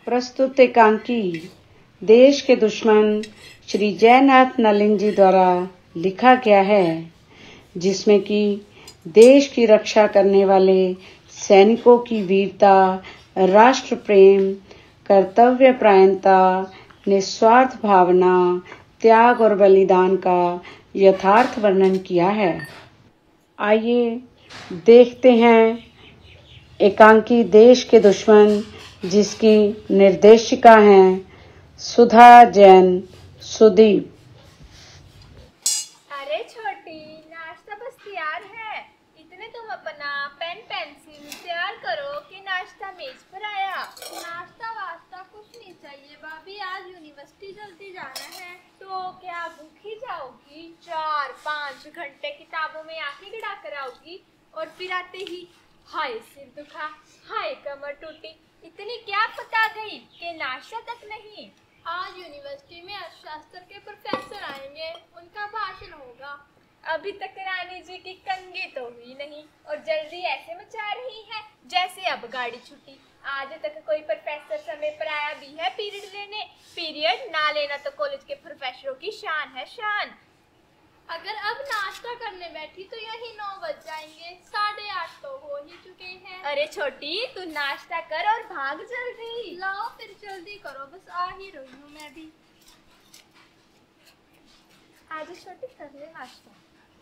प्रस्तुत एकांकी देश के दुश्मन श्री जयनाथ नलिन जी द्वारा लिखा गया है, जिसमें कि देश की रक्षा करने वाले सैनिकों की वीरता, राष्ट्र प्रेम, कर्तव्य परायणता, निस्वार्थ भावना, त्याग और बलिदान का यथार्थ वर्णन किया है। आइए देखते हैं एकांकी देश के दुश्मन, जिसकी निर्देशिका हैं सुधा जैन सुदीप। अरे छोटी, नाश्ता बस तैयार है। इतने तुम अपना पेन पेंसिल तैयार करो कि नाश्ता मेज पर आया। नाश्ता वास्ता कुछ नहीं चाहिए भाभी, आज यूनिवर्सिटी जल्दी जाना है। तो क्या भूखी जाओगी? 4-5 घंटे किताबों में आंखें गिरा कर आओगी और फिर आते ही हाय सिर दुखा, हाय कमर टूटी। इतनी क्या पता गई कि नाश्ता तक नहीं। आज यूनिवर्सिटी में अर्थशास्त्र के प्रोफेसर आएंगे, उनका भाषण होगा। अभी तक रानी जी की कंघी तो हुई नहीं और जल्दी ऐसे मचा रही है जैसे अब गाड़ी छूटी। आज तक कोई प्रोफेसर समय पर आया भी है पीरियड लेने? पीरियड ना लेना तो कॉलेज के प्रोफेसरों की शान है, शान। अगर अब नाश्ता करने बैठी तो यही 9 बज जाएंगे, 8:30 तो हो ही चुके हैं। अरे छोटी, तू नाश्ता कर और भाग जल्दी। लाओ फिर जल्दी करो, बस आ ही रही हूँ मैं भी। आज छोटी कर ले नाश्ता।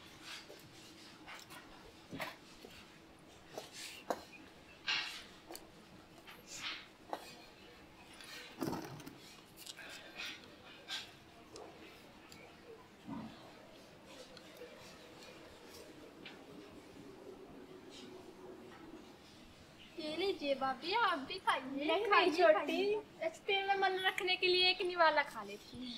ये लीजिए भाभी, आप भी खाइए। नहीं छोटी, रस्ते में मन रखने के लिए एक निवाला खा लेती हूँ।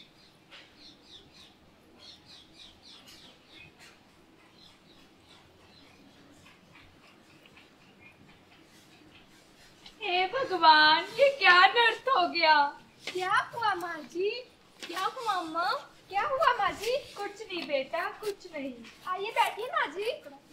हे भगवान, ये क्या नर्थ हो गया? क्या हुआ माँ जी? क्या हुआ अम्मा? क्या हुआ माँ जी? कुछ नहीं बेटा, कुछ नहीं। आइए बैठिए माँ जी।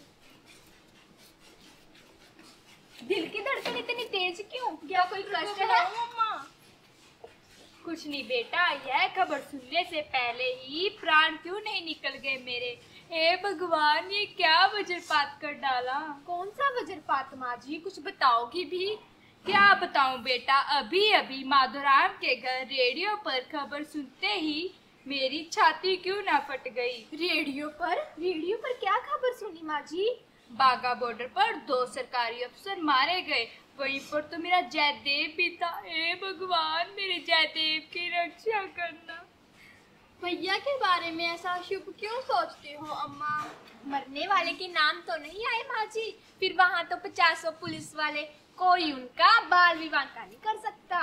दिल की धड़कन इतनी तेज क्यों? क्या कोई कष्ट है? मम्मा कुछ नहीं बेटा, यह खबर सुनने से पहले ही प्राण क्यों नहीं निकल गए मेरे? हे भगवान, ये क्या वज्रपात कर डाला? कौन सा वज्रपात माँ जी, कुछ बताओगी भी? क्या बताऊं बेटा, अभी अभी माधुराम के घर रेडियो पर खबर सुनते ही मेरी छाती क्यों ना फट गई। रेडियो पर क्या खबर सुनी माँ जी? बागा बॉर्डर पर 2 सरकारी अफसर मारे गए, वहीं पर तो मेरा जयदेव भी था। हे भगवान, मेरे जयदेव की रक्षा करना। भैया के बारे में ऐसा शुभ क्यों सोचते हो अम्मा? मरने वाले के नाम तो नहीं आए माँ जी? फिर वहाँ तो 50 पुलिस वाले, कोई उनका बाल विवाह नहीं कर सकता।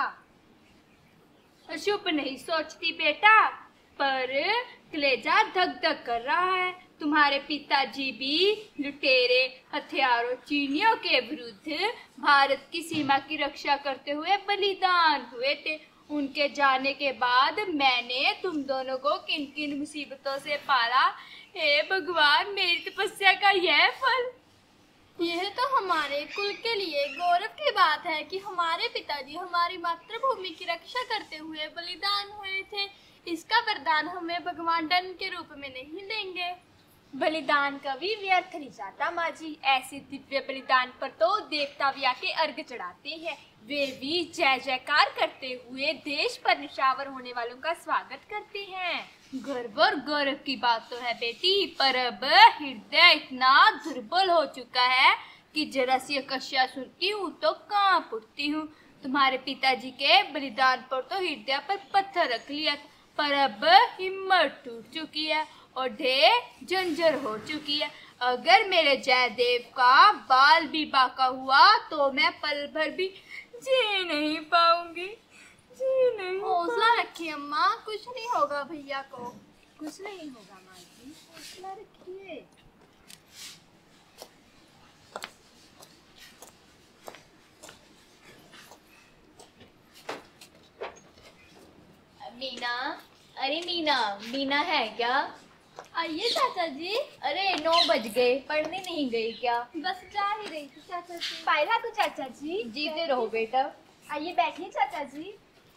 अशुभ नहीं सोचती बेटा, पर कलेजा धक धक कर रहा है। तुम्हारे पिताजी भी लुटेरे हथियारों चीनियों के विरुद्ध भारत की सीमा की रक्षा करते हुए बलिदान हुए थे। उनके जाने के बाद मैंने तुम दोनों को किन किन मुसीबतों से पाला। हे भगवान, मेरी तपस्या का यह फल। यह तो हमारे कुल के लिए गौरव की बात है कि हमारे पिताजी हमारी मातृभूमि की रक्षा करते हुए बलिदान हुए थे। इसका वरदान हमें भगवान दंड के रूप में नहीं देंगे। बलिदान कभी व्यर्थ नहीं जाता माँ जी। ऐसे दिव्य बलिदान पर तो देवता भी आके अर्घ चढ़ाते हैं। वे भी जय जयकार करते हुए देश पर निशावर होने वालों का स्वागत करते हैं। गर्व और गौरव की बात तो है बेटी, पर अब हृदय इतना दुर्बल हो चुका है कि जरा सी अकस्या सुनती हूँ तो कांप उठती हूँ। तुम्हारे पिताजी के बलिदान पर तो हृदय पर पत्थर रख लिया था, पर अब हिम्मत टूट चुकी है और ढेर जंजर हो चुकी है। अगर मेरे जयदेव का बाल भी बाका हुआ तो मैं पल भर भी जी नहीं पाऊंगी, जी नहीं। हौसला रखिए अम्मा, कुछ नहीं होगा भैया को। कुछ नहीं होगा माँ जी, हौसला रखिए। मीना, अरे मीना, मीना है क्या? आइए चाचा जी। अरे 9 बज गए, पढ़ने नहीं गई क्या? बस जा ही रही थी चाचा जी। पायला तो चाचा जी। जीते रहो बेटा। आइए बैठिए चाचा जी।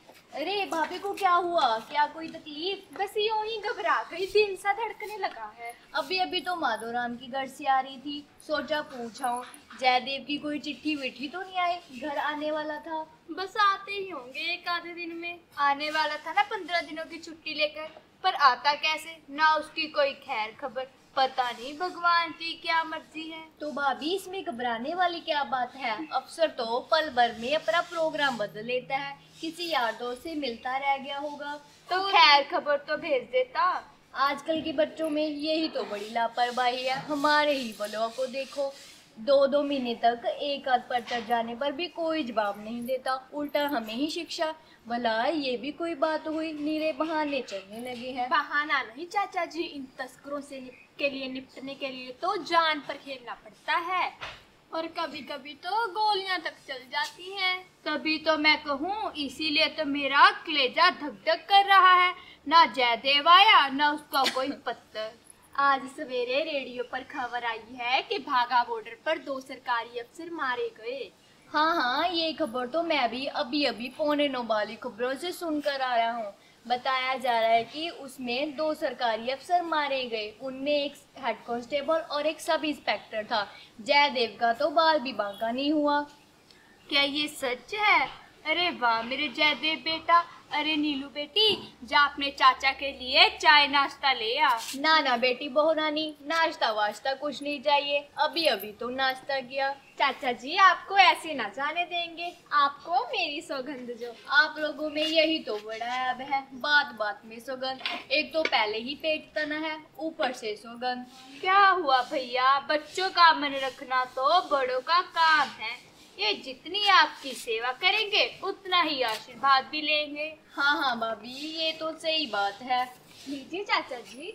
अरे भाभी को क्या हुआ? क्या कोई तकलीफ? बस यूं ही घबरा गई, दिल सा धड़कने लगा है। अभी अभी तो माधोराम की घर से आ रही थी, सोचा पूछाऊं जयदेव की कोई चिट्ठी विट्ठी तो नहीं आई? घर आने वाला था। बस आते ही होंगे एक आधे दिन में। आने वाला था ना 15 दिनों की छुट्टी लेकर, पर आता कैसे, ना उसकी कोई खैर खबर। पता नहीं भगवान की क्या मर्जी है। तो भाभी इसमें घबराने वाली क्या बात है? अफसर तो पल भर में अपना प्रोग्राम बदल लेता है, किसी यार दोस्त से मिलता रह गया होगा तो खैर खबर तो भेज देता। आजकल के बच्चों में यही तो बड़ी लापरवाही है। हमारे ही बलुआ को देखो, 2-2 महीने तक एक आध पर चढ़ जाने पर भी कोई जवाब नहीं देता, उल्टा हमें ही शिक्षा। भला ये भी कोई बात हुई? नीरे बहाने चलने लगे हैं। बहाना नहीं चाचा जी, इन तस्करों से निपटने के लिए तो जान पर खेलना पड़ता है। और कभी कभी तो गोलियां तक चल जाती हैं। तभी तो मैं कहूँ, इसीलिए तो मेरा कलेजा धक धक कर रहा है। ना जयदेव आया, ना उसका कोई पत्तर। आज सवेरे रेडियो पर खबर आई है कि भागा बॉर्डर पर 2 सरकारी अफसर मारे गए। हाँ, ये खबर तो मैं भी अभी 9:15 वाली खबरों से सुनकर आया हूँ। बताया जा रहा है कि उसमें 2 सरकारी अफसर मारे गए, उनमें एक हेड कांस्टेबल और एक सब इंस्पेक्टर था। जयदेव का तो बाल भी बांका नहीं हुआ। क्या ये सच है? अरे वाह मेरे जयदेव बेटा। अरे नीलू बेटी, जा अपने चाचा के लिए चाय नाश्ता ले आ। ना बेटी बहू रानी, नाश्ता वाश्ता कुछ नहीं चाहिए, अभी अभी तो नाश्ता किया। चाचा जी आपको ऐसे ना जाने देंगे, आपको मेरी सौगंध जो। आप लोगों में यही तो बड़ा ऐब है, बात बात में सौगंध। एक तो पहले ही पेट तना है, ऊपर से सौगंध। क्या हुआ भैया, बच्चों का मन रखना तो बड़ों का काम है। ये जितनी आपकी सेवा करेंगे उतना ही आशीर्वाद भी लेंगे। हाँ भाभी, ये तो सही बात है। लीजिए चाचा जी,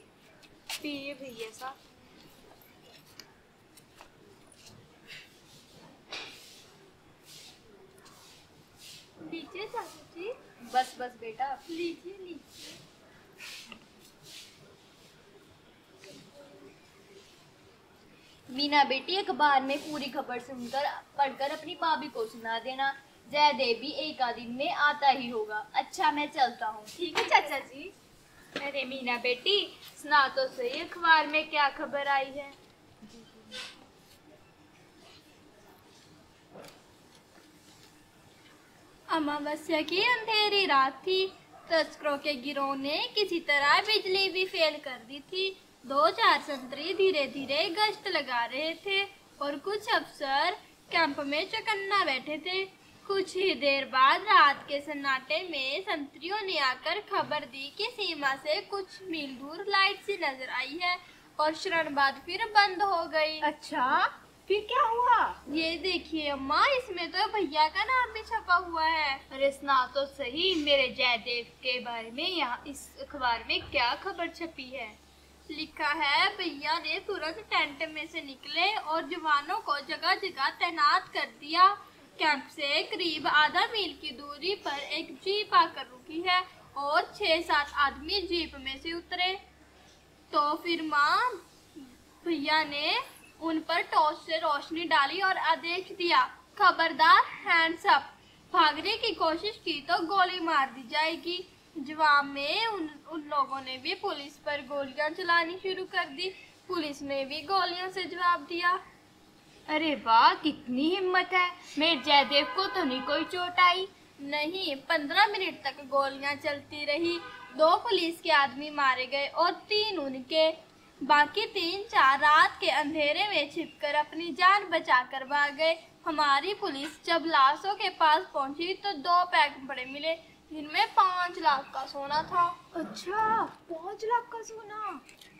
पिए भैया सा। लीजिए चाचा जी। बस बेटा, लीजिए। मीना बेटी, अखबार में पूरी खबर सुनकर पढ़कर अपनी भाभी को सुना देना। जयदेव भी एक आध दिन में आता ही होगा। अच्छा, मैं चलता हूँ। ठीक है चाचा जी। अरे मीना बेटी, सुना तो सही अखबार में क्या खबर आई है। अमावस्या की अंधेरी रात थी। तस्करों के गिरोह ने किसी तरह बिजली भी फेल कर दी थी। 2-4 संतरी धीरे धीरे गश्त लगा रहे थे और कुछ अफसर कैंप में चौकन्ना बैठे थे। कुछ ही देर बाद रात के सन्नाटे में संतरियों ने आकर खबर दी कि सीमा से कुछ मील दूर लाइट सी नजर आई है और क्षण बाद फिर बंद हो गई। अच्छा, फिर क्या हुआ? ये देखिए अम्मा, इसमें तो भैया का नाम भी छपा हुआ है। अरे सुना तो सही मेरे जयदेव के बारे में, यहाँ इस अखबार में क्या खबर छपी है? लिखा है, भैया ने तुरंत टेंट में से निकले और जवानों को जगह जगह तैनात कर दिया। कैंप से करीब आधा मील की दूरी पर एक जीप आकर रुकी है और 6-7 आदमी जीप में से उतरे। तो फिर माँ भैया ने उन पर टॉर्च से रोशनी डाली और आदेश दिया, खबरदार, हैंड्स अप। भागने की कोशिश की तो गोली मार दी जाएगी। जवाब में उन लोगों ने भी पुलिस पर गोलियां चलानी शुरू कर दी। पुलिस ने भी गोलियों से जवाब दिया। अरे वाह, कितनी हिम्मत है। मेरे जयदेव को तो नहीं कोई चोट आई? नहीं, 15 मिनट तक गोलियां चलती रही। 2 पुलिस के आदमी मारे गए और 3 उनके। बाकी 3-4 रात के अंधेरे में छिपकर अपनी जान बचाकर भाग गए। हमारी पुलिस जब लाशों के पास पहुंची तो 2 पैक बड़े मिले, जिनमें 5 लाख का सोना था। अच्छा, 5 लाख का सोना।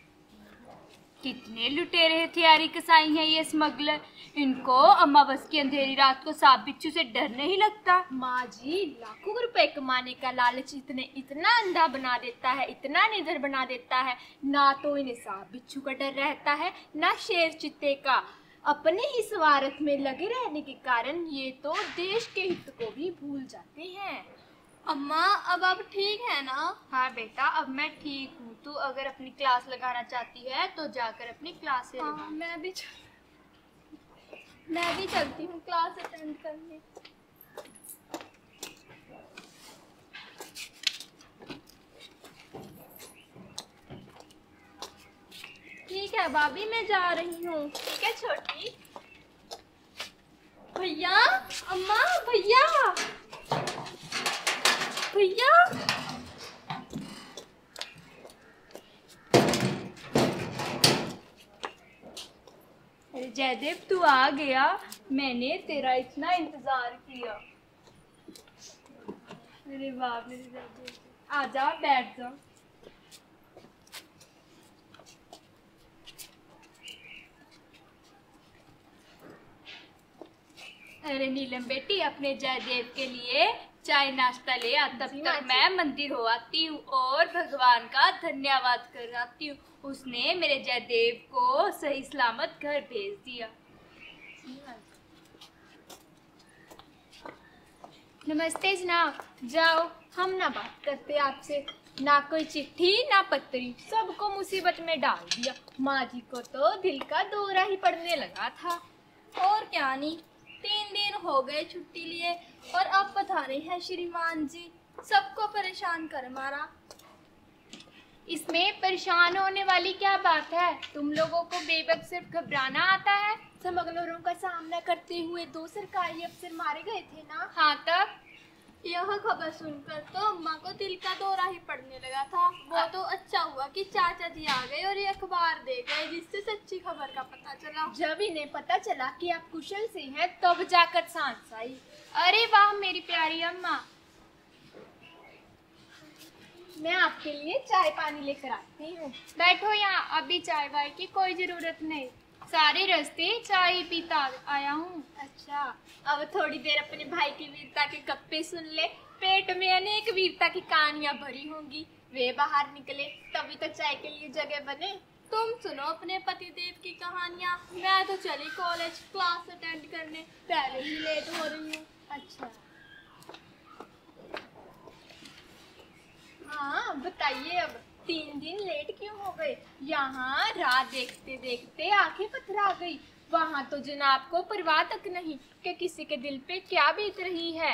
कितने लुटेरे हथियारी कसाई हैं ये स्मगलर। इनको अमावस की अंधेरी रात को सांप बिच्छू से डर नहीं लगता। माँ जी, लाखों रुपए कमाने का लालच इतना अंधा बना देता है, इतना निडर बना देता है। ना तो इन्हें सांप बिच्छू का डर रहता है, ना शेर चित्ते का। अपने ही स्वार्थ में लगे रहने के कारण ये तो देश के हित को भी भूल जाते हैं। अम्मा, अब आप ठीक है ना? हाँ बेटा, अब मैं ठीक हूँ। तू अगर अपनी क्लास लगाना चाहती है तो जाकर अपनी क्लास से लगा। मैं भी चलती हूँ क्लास अटेंड करने। है भाभी, मैं जा रही हूँ। ठीक है छोटी। भैया, अम्मा, भैया, भैया। अरे जयदेव, तू आ गया। मैंने तेरा इतना इंतजार किया। अरे वाह मेरे जयदेव, आजा बैठ जा। अरे नीलम बेटी, अपने जयदेव के लिए चाय नाश्ता ले आ, तब तक मैं मंदिर हो आती हूँ और भगवान का धन्यवाद कर आती हूँ। उसने मेरे जयदेव को सही सलामत घर भेज दिया। नमस्ते जनाब। जाओ, हम ना बात करते आपसे। ना कोई चिट्ठी ना पत्री, सबको मुसीबत में डाल दिया। माँ जी को तो दिल का दौरा ही पड़ने लगा था। और क्या नहीं, 3 दिन हो गए छुट्टी लिए और अब पधारे हैं श्रीमान जी, सबको परेशान कर मारा। इसमें परेशान होने वाली क्या बात है? तुम लोगों को बेवक्त सिर्फ घबराना आता है। स्मगलरों का सामना करते हुए 2 सरकारी अफसर मारे गए थे ना। हाँ, तब यह खबर सुनकर तो अम्मा को दिल का दौरा ही पड़ने लगा था। वो तो अच्छा हुआ कि चाचा जी आ गए और ये अखबार दे गए, जिससे सच्ची खबर का पता चला। जब इन्हें पता चला कि आप कुशल से हैं, तब जाकर सांस आई। अरे वाह मेरी प्यारी अम्मा, मैं आपके लिए चाय पानी लेकर आती हूँ। बैठो यहाँ, अभी चाय वाय की कोई जरूरत नहीं। सारे रास्ते चाय ही पीता आया हूँ। अच्छा, अब थोड़ी देर अपने भाई की वीरता के गप्पे सुन ले। पेट में अनेक वीरता की कहानियां भरी होंगी। वे बाहर निकले तभी तो चाय के लिए जगह बने। तुम सुनो अपने पतिदेव की कहानियाँ। मैं तो चली कॉलेज क्लास अटेंड करने, पहले ही लेट हो रही हूँ। अच्छा, हाँ बताइए, अब 3 दिन लेट क्यों हो गए? यहाँ राह देखते देखते आंखें पथरा गई। वहाँ तो जनाब को परवाह तक नहीं कि किसी के दिल पे क्या बीत रही है।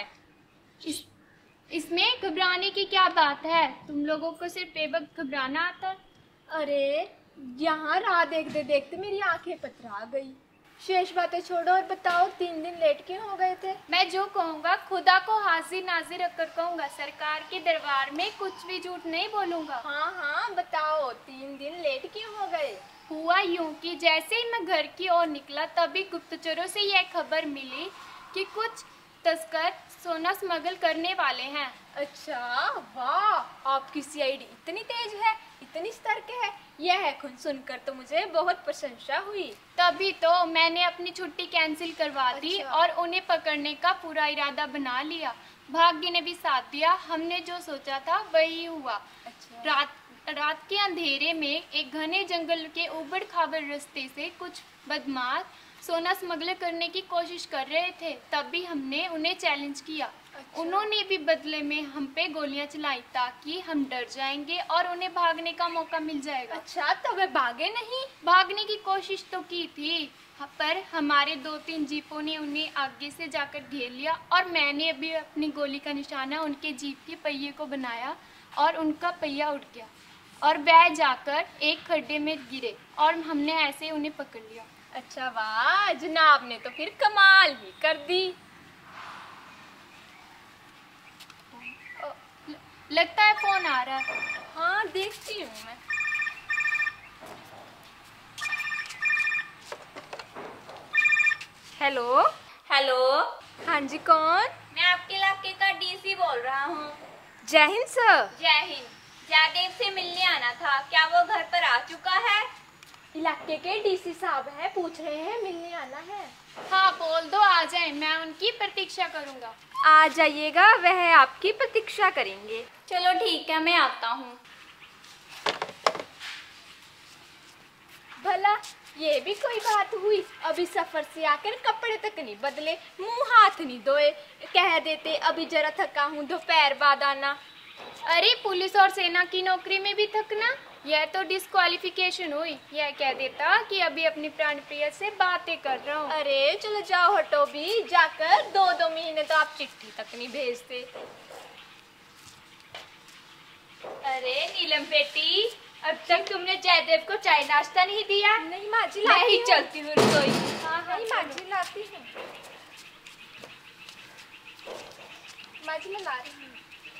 इसमें घबराने की क्या बात है? तुम लोगों को सिर्फ बेवक्त घबराना आता है। अरे यहाँ राह देखते देखते मेरी आंखें पथरा गई। शेष बातें छोड़ो और बताओ, 3 दिन लेट क्यों हो गए थे? मैं जो कहूँगा खुदा को हाजिर नाजिर रखकर कहूँगा। सरकार के दरबार में कुछ भी झूठ नहीं बोलूँगा। हाँ हाँ बताओ, 3 दिन लेट क्यों हो गए? हुआ यूं कि जैसे ही मैं घर की ओर निकला, तभी गुप्तचरों से यह खबर मिली कि कुछ तस्कर सोना स्मगल करने वाले हैं। अच्छा, वाह, आपकी सीआईडी इतनी तेज है, इतनी सतर्क है। यह सुनकर तो मुझे बहुत प्रशंसा हुई। तभी तो मैंने अपनी छुट्टी कैंसिल करवा दी अच्छा। और उन्हें पकड़ने का पूरा इरादा बना लिया। भाग्य ने भी साथ दिया, हमने जो सोचा था वही हुआ। अच्छा। रात के अंधेरे में एक घने जंगल के उबड़ खाबड़ रास्ते से कुछ बदमाश सोना स्मगलर करने की कोशिश कर रहे थे। तभी हमने उन्हें चैलेंज किया। अच्छा। उन्होंने भी बदले में हम पे गोलियां चलाई ताकि हम डर जाएंगे और उन्हें भागने का मौका मिल जाएगा। अच्छा, तो वे भागे नहीं? भागने की कोशिश तो की थी, पर हमारे 2-3 जीपों ने उन्हें आगे से जाकर घेर लिया और मैंने अभी अपनी गोली का निशाना उनके जीप के पहिए को बनाया और उनका पहिया उठ गया और वह जाकर एक खड्डे में गिरे और हमने ऐसे उन्हें पकड़ लिया। अच्छा, वाह, जनाब ने तो फिर कमाल ही कर दी। लगता है फोन आ रहा है। हाँ, देखती हूँ मैं। हेलो। हेलो, हाँ जी, कौन? मैं आपके इलाके का डीसी बोल रहा हूँ। जय हिंद सर। जय हिंद। जयदेव से मिलने आना था, क्या वो घर पर आ चुका है? इलाके के डीसी साहब हैं, पूछ रहे हैं मिलने आना है। हाँ बोल दो आ जाए, मैं उनकी प्रतीक्षा करूँगा। आ जाइएगा, वह आपकी प्रतीक्षा करेंगे। चलो ठीक है, मैं आता हूँ। भला ये भी कोई बात हुई? अभी सफर से आकर कपड़े तक नहीं बदले, मुंह हाथ नहीं धोए, कह देते अभी जरा थका हूँ, दोपहर बाद आना। अरे पुलिस और सेना की नौकरी में भी थकना, यह तो डिस्क्वालिफिकेशन हुई। यह कह देता कि अभी अपनी प्राण प्रिय से बातें कर रहा हूँ। अरे चलो जाओ, हटो भी, जाकर 2-2 महीने तो आप चिट्ठी तक नहीं भेजते। अरे नीलम बेटी, अब तक तुमने जयदेव को चाय नाश्ता नहीं दिया? नहीं माँ जी, मैं लाती ही हूँ। चलती हूँ रसोई। नहीं माँ जी, लाती हूँ। माँ जी, मैं ला रही हूँ।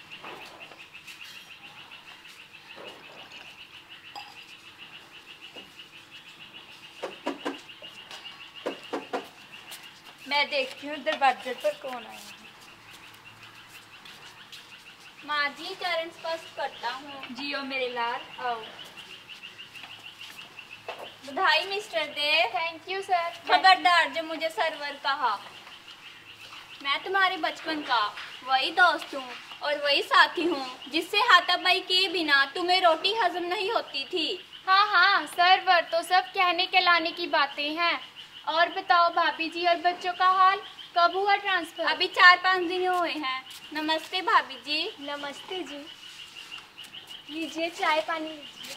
मैं देखती हूँ दरवाजे पर कौन आया है। माँ जी, चरण स्पर्श करता हूँ। जियो मेरे लाल, आओ। बधाई mister Dev. Thank you sir. खबरदार जो मुझे सरवर कहा। मैं तुम्हारे बचपन का वही दोस्त हूँ और वही साथी हूँ जिससे हाथापाई किए बिना तुम्हें रोटी हजम नहीं होती थी। हाँ हाँ सरवर तो सब कहने के लाने की बातें हैं। और बताओ भाभी जी और बच्चों का हाल, कब हुआ ट्रांसफर? अभी 4-5 दिन हुए हैं। नमस्ते भाभी जी। नमस्ते जी। लीजिए चाय पानी लीजिए।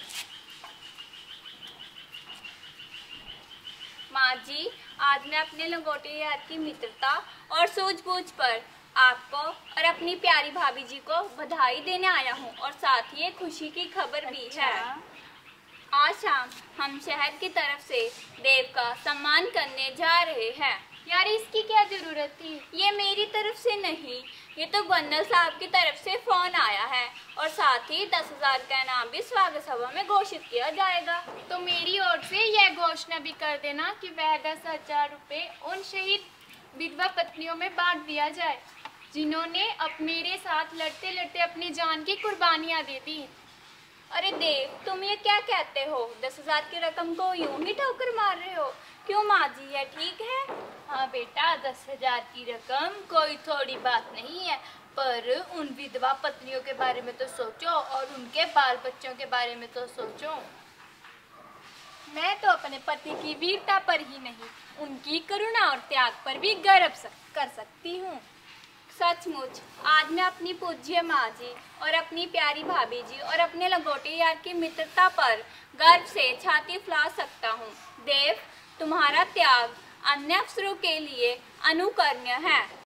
माँ जी, आज मैं अपने लंगोटे यार की मित्रता और सूझबूझ पर आपको और अपनी प्यारी भाभी जी को बधाई देने आया हूँ और साथ ही एक खुशी की खबर भी है। आज शाम हम शहर की तरफ से देव का सम्मान करने जा रहे हैं। यार इसकी क्या जरूरत थी? ये मेरी तरफ से नहीं, ये तो बंदल साहब की तरफ से फोन आया है और साथ ही 10,000 का इनाम भी स्वागत सभा में घोषित किया जाएगा। तो मेरी ओर से यह घोषणा भी कर देना कि वह 10,000 रुपये उन शहीद विधवा पत्नियों में बांट दिया जाए जिन्होंने मेरे साथ लड़ते लड़ते अपनी जान की कुर्बानियां दे दी। अरे देव, तुम ये क्या कहते हो? 10,000 की रकम को यूं ही ठोकर मार रहे हो? क्यों माँ जी, ये ठीक है? हाँ बेटा, 10,000 की रकम कोई थोड़ी बात नहीं है, पर उन विधवा पत्नियों के बारे में तो सोचो और उनके बाल बच्चों के बारे में तो सोचो। मैं तो अपने पति की वीरता पर ही नहीं, उनकी करुणा और त्याग पर भी गर्व कर सकती हूँ। सचमुच आज मैं अपनी पूज्य माँ जी और अपनी प्यारी भाभी जी और अपने लंगोटे यार की मित्रता पर गर्व से छाती फुला सकता हूँ। देव, तुम्हारा त्याग अन्य अफसरों के लिए अनुकरणीय है।